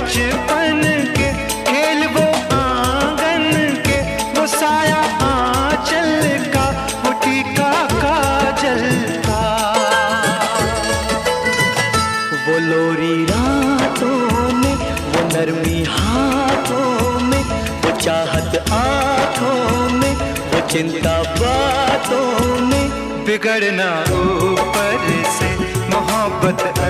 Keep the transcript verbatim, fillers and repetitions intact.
बचपन के खेल वो आंगन के, वो साया आंचल का, वो टीका काजल का। वो लोरी रातों में, वो नरमी हाथों में, वो चाहत आँखों में, वो चिंता बातों में, बिगड़ना ऊपर से मोहब्बत